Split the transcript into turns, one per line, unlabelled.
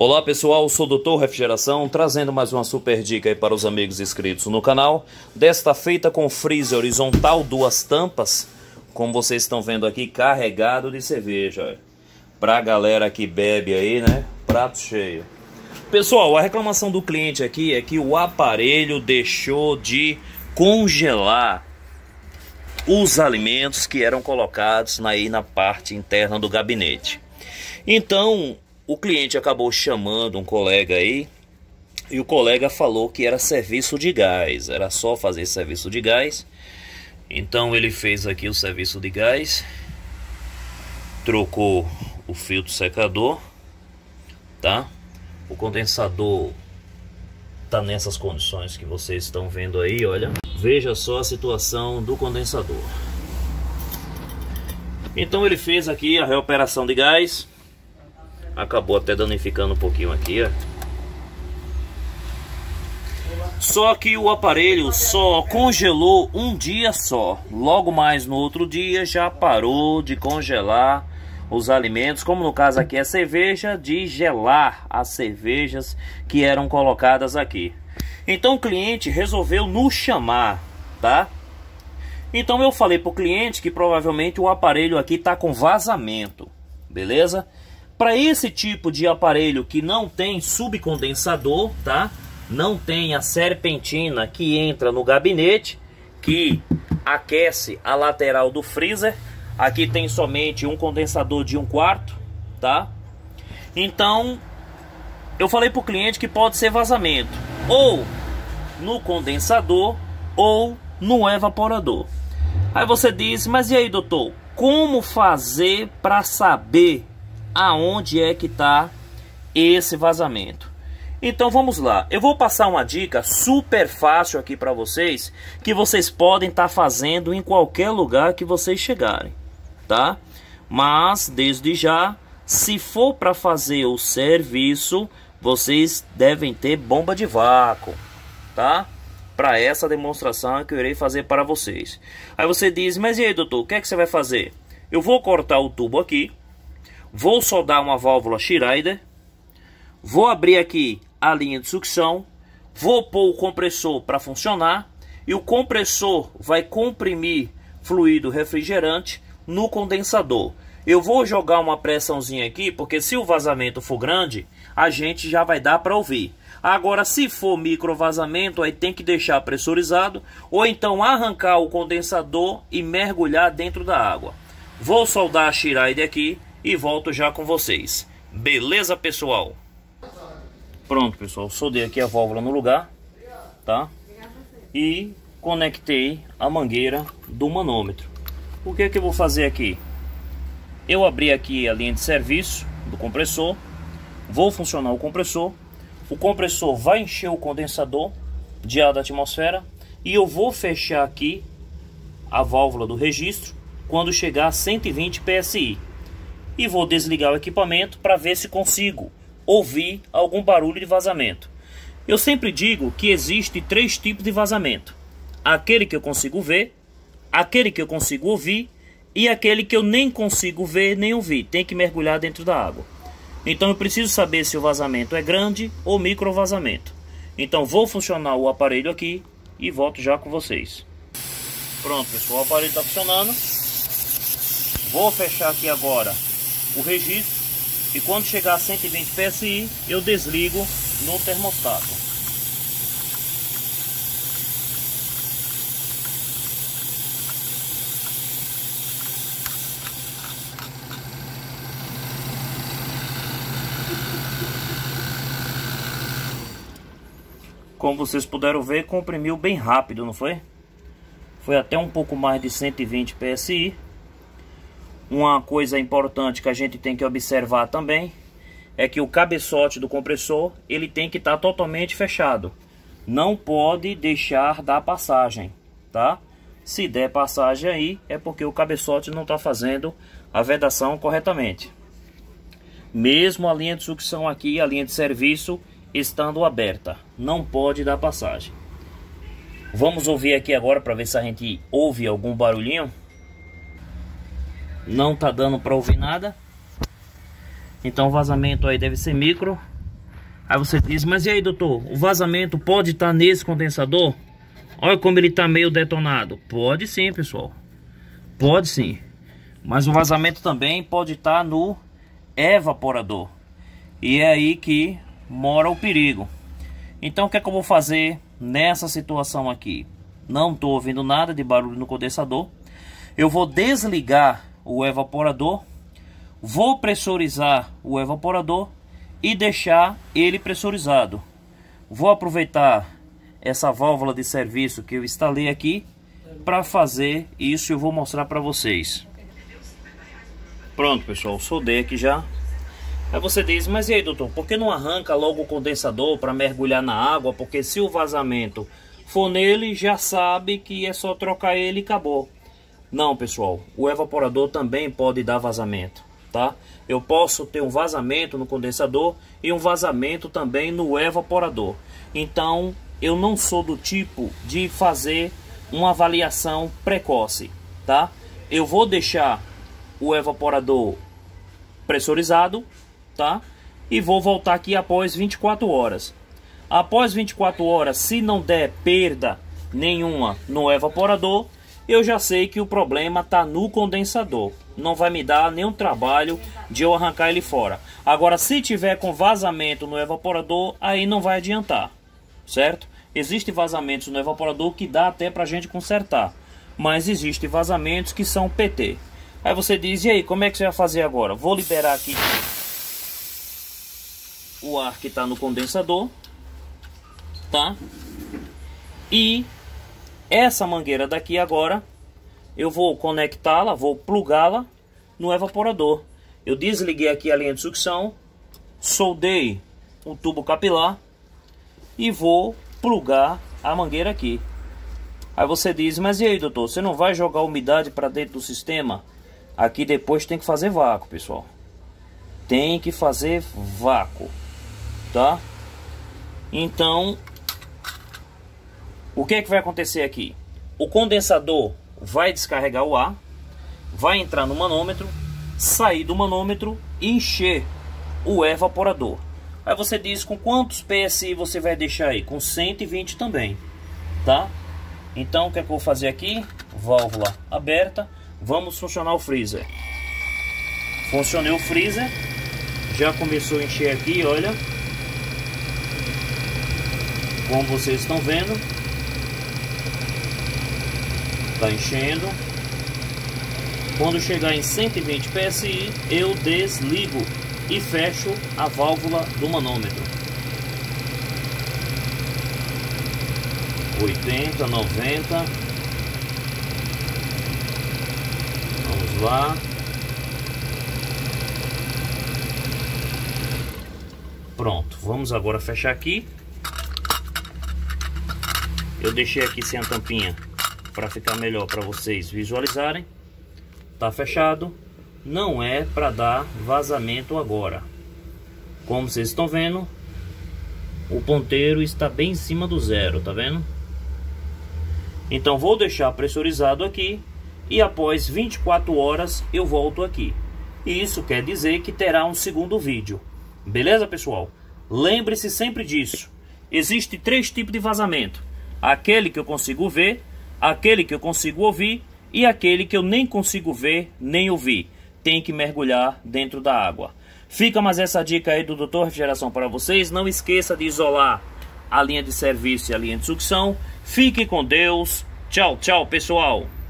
Olá pessoal, sou o Dr. Refrigeração, trazendo mais uma super dica aí para os amigos inscritos no canal. Desta feita com freezer horizontal, duas tampas, como vocês estão vendo aqui, carregado de cerveja. Pra galera que bebe aí, né? Prato cheio. Pessoal, a reclamação do cliente aqui é que o aparelho deixou de congelar os alimentos que eram colocados aí na parte interna do gabinete. Então, o cliente acabou chamando um colega aí, e o colega falou que era serviço de gás, era só fazer serviço de gás. Então ele fez aqui o serviço de gás, trocou o filtro secador, tá? O condensador tá nessas condições que vocês estão vendo aí, olha. Veja só a situação do condensador. Então ele fez aqui a reoperação de gás. Acabou até danificando um pouquinho aqui, ó. Só que o aparelho só congelou um dia só. Logo mais no outro dia já parou de congelar os alimentos, como no caso aqui é cerveja, de gelar as cervejas que eram colocadas aqui. Então o cliente resolveu nos chamar, tá? Então eu falei pro cliente que provavelmente o aparelho aqui tá com vazamento, beleza? Para esse tipo de aparelho que não tem subcondensador, tá? Não tem a serpentina que entra no gabinete, que aquece a lateral do freezer. Aqui tem somente um condensador de 1/4, tá? Então, eu falei para o cliente que pode ser vazamento ou no condensador ou no evaporador. Aí você diz, mas e aí, doutor? Como fazer para saber aonde é que está esse vazamento? Então vamos lá, eu vou passar uma dica super fácil aqui para vocês, que vocês podem estar fazendo em qualquer lugar que vocês chegarem, tá? Mas desde já, se for para fazer o serviço, vocês devem ter bomba de vácuo, tá? Para essa demonstração que eu irei fazer para vocês. Aí você diz, mas e aí, doutor, o que é que você vai fazer? Eu vou cortar o tubo aqui, vou soldar uma válvula Schneider, vou abrir aqui a linha de sucção, vou pôr o compressor para funcionar e o compressor vai comprimir fluido refrigerante no condensador. Eu vou jogar uma pressãozinha aqui, porque se o vazamento for grande, a gente já vai dar para ouvir. Agora, se for micro vazamento, aí tem que deixar pressurizado, ou então arrancar o condensador e mergulhar dentro da água. Vou soldar a Schneider aqui e volto já com vocês. Beleza, pessoal? Pronto, pessoal, soldei aqui a válvula no lugar, tá? E conectei a mangueira do manômetro. O que é que eu vou fazer aqui? Eu abri aqui a linha de serviço do compressor, vou funcionar o compressor vai encher o condensador de ar da atmosfera e eu vou fechar aqui a válvula do registro quando chegar a 120 PSI. E vou desligar o equipamento para ver se consigo ouvir algum barulho de vazamento. Eu sempre digo que existe 3 tipos de vazamento: aquele que eu consigo ver, aquele que eu consigo ouvir e aquele que eu nem consigo ver nem ouvir, tem que mergulhar dentro da água. Então eu preciso saber se o vazamento é grande ou micro vazamento. Então vou funcionar o aparelho aqui e volto já com vocês. Pronto, pessoal, o aparelho está funcionando. Vou fechar aqui agora o registro e quando chegar a 120 PSI eu desligo no termostato. Como vocês puderam ver, comprimiu bem rápido, não foi? Foi até um pouco mais de 120 PSI. Uma coisa importante que a gente tem que observar também é que o cabeçote do compressor ele tem que estar totalmente fechado. Não pode deixar dar passagem, tá? Se der passagem aí é porque o cabeçote não está fazendo a vedação corretamente. Mesmo a linha de sucção aqui, a linha de serviço estando aberta, não pode dar passagem. Vamos ouvir aqui agora para ver se a gente ouve algum barulhinho. Não tá dando para ouvir nada. Então o vazamento aí deve ser micro Aí você diz, mas e aí, doutor, o vazamento pode estar nesse condensador? Olha como ele está meio detonado. Pode sim, pessoal. Pode sim. Mas o vazamento também pode estar no evaporador. E é aí que mora o perigo. Então o que é que eu vou fazer nessa situação aqui? Não estou ouvindo nada de barulho no condensador. Eu vou desligar o evaporador. Vou pressurizar o evaporador e deixar ele pressurizado. Vou aproveitar essa válvula de serviço que eu instalei aqui para fazer isso. Eu vou mostrar para vocês. Pronto, pessoal, soldei aqui já. Aí você diz, mas e aí, doutor, por que não arranca logo o condensador para mergulhar na água? Porque se o vazamento for nele, já sabe que é só trocar ele e acabou. Não, pessoal, o evaporador também pode dar vazamento, tá? Eu posso ter um vazamento no condensador e um vazamento também no evaporador. Então, eu não sou do tipo de fazer uma avaliação precoce, tá? Eu vou deixar o evaporador pressurizado, tá? E vou voltar aqui após 24 horas. Após 24 horas, se não der perda nenhuma no evaporador, eu já sei que o problema está no condensador. Não vai me dar nenhum trabalho de eu arrancar ele fora. Agora, se tiver com vazamento no evaporador, aí não vai adiantar, certo? Existem vazamentos no evaporador que dá até para a gente consertar, mas existem vazamentos que são PT. Aí você diz, e aí, como é que você vai fazer agora? Vou liberar aqui o ar que está no condensador, tá? E essa mangueira daqui agora, eu vou conectá-la, vou plugá-la no evaporador. Eu desliguei aqui a linha de sucção, soldei um tubo capilar e vou plugar a mangueira aqui. Aí você diz, mas e aí, doutor, você não vai jogar umidade para dentro do sistema? Aqui depois tem que fazer vácuo, pessoal. Tem que fazer vácuo, tá? Então, o que é que vai acontecer aqui? O condensador vai descarregar o ar, vai entrar no manômetro, sair do manômetro e encher o evaporador. Aí você diz com quantos PSI você vai deixar aí? Com 120 também, tá? Então o que é que eu vou fazer aqui? Válvula aberta. Vamos funcionar o freezer. Funcionei o freezer. Já começou a encher aqui, olha. Como vocês estão vendo, está enchendo. Quando chegar em 120 PSI, eu desligo e fecho a válvula do manômetro. 80, 90. Vamos lá. Pronto, vamos agora fechar aqui. Eu deixei aqui sem a tampinha para ficar melhor para vocês visualizarem. Tá fechado. Não é para dar vazamento agora. Como vocês estão vendo, o ponteiro está bem em cima do zero, tá vendo? Então vou deixar pressurizado aqui e após 24 horas eu volto aqui. Isso quer dizer que terá um segundo vídeo. Beleza, pessoal? Lembre-se sempre disso. Existem 3 tipos de vazamento: aquele que eu consigo ver, aquele que eu consigo ouvir e aquele que eu nem consigo ver nem ouvir. Tem que mergulhar dentro da água. Fica mais essa dica aí do Dr. Refrigeração para vocês. Não esqueça de isolar a linha de serviço e a linha de sucção. Fique com Deus. Tchau, tchau, pessoal.